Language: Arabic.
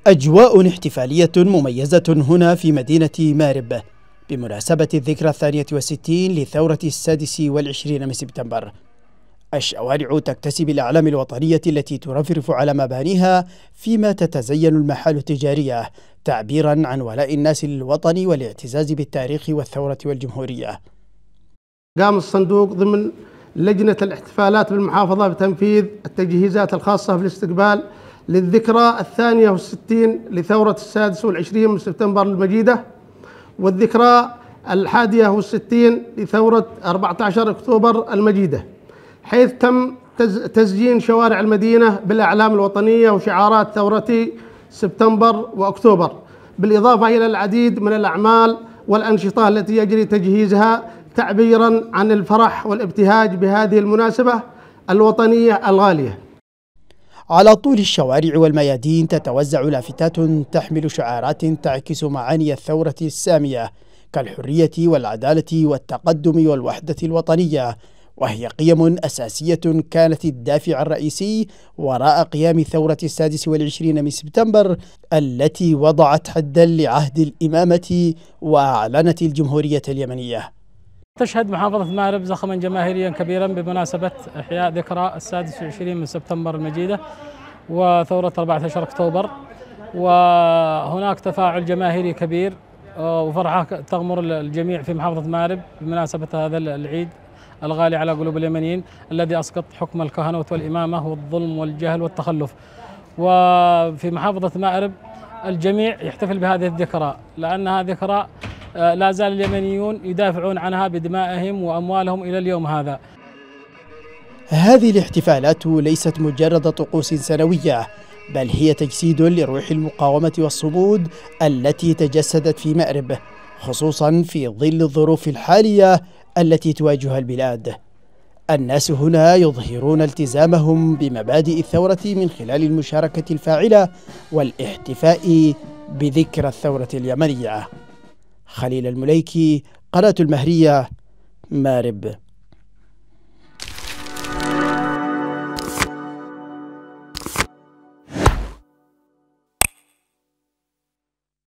أجواء احتفالية مميزة هنا في مدينة مارب بمناسبة الذكرى 62 لثورة 26 من سبتمبر. الشوارع تكتسي بالأعلام الوطنية التي ترفرف على مبانيها، فيما تتزين المحال التجارية تعبيرا عن ولاء الناس للوطن والاعتزاز بالتاريخ والثورة والجمهورية. قام الصندوق ضمن لجنة الاحتفالات بالمحافظة بتنفيذ التجهيزات الخاصة بالاستقبال للذكرى 62 لثورة 26 من سبتمبر المجيدة، والذكرى 61 لثورة 14 أكتوبر المجيدة، حيث تم تزيين شوارع المدينة بالأعلام الوطنية وشعارات ثورتي سبتمبر وأكتوبر، بالإضافة إلى العديد من الأعمال والأنشطة التي يجري تجهيزها تعبيرا عن الفرح والابتهاج بهذه المناسبة الوطنية الغالية. على طول الشوارع والميادين تتوزع لافتات تحمل شعارات تعكس معاني الثورة السامية كالحرية والعدالة والتقدم والوحدة الوطنية، وهي قيم أساسية كانت الدافع الرئيسي وراء قيام ثورة 26 من سبتمبر التي وضعت حدا لعهد الإمامة وأعلنت الجمهورية اليمنية. تشهد محافظة مارب زخما جماهيريا كبيرا بمناسبة إحياء ذكرى 26 من سبتمبر المجيدة وثورة 14 أكتوبر، وهناك تفاعل جماهيري كبير وفرحة تغمر الجميع في محافظة مارب بمناسبة هذا العيد الغالي على قلوب اليمنيين الذي أسقط حكم الكهنوت والإمامة والظلم والجهل والتخلف. وفي محافظة مارب الجميع يحتفل بهذه الذكرى لأنها ذكرى لا زال اليمنيون يدافعون عنها بدمائهم وأموالهم إلى اليوم هذا. هذه الاحتفالات ليست مجرد طقوس سنوية، بل هي تجسيد لروح المقاومة والصمود التي تجسدت في مأرب، خصوصا في ظل الظروف الحالية التي تواجهها البلاد. الناس هنا يظهرون التزامهم بمبادئ الثورة من خلال المشاركة الفاعلة والاحتفاء بذكرى الثورة اليمنية. خليل المليكي، قناة المهرية، مارب.